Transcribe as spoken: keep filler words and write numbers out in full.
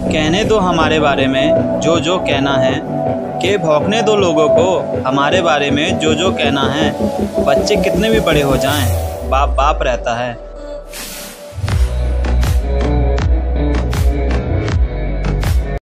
कहने दो हमारे बारे में जो जो कहना है, के भौंकने दो लोगों को हमारे बारे में जो जो कहना है। बच्चे कितने भी बड़े हो जाएं, बाप बाप रहता है।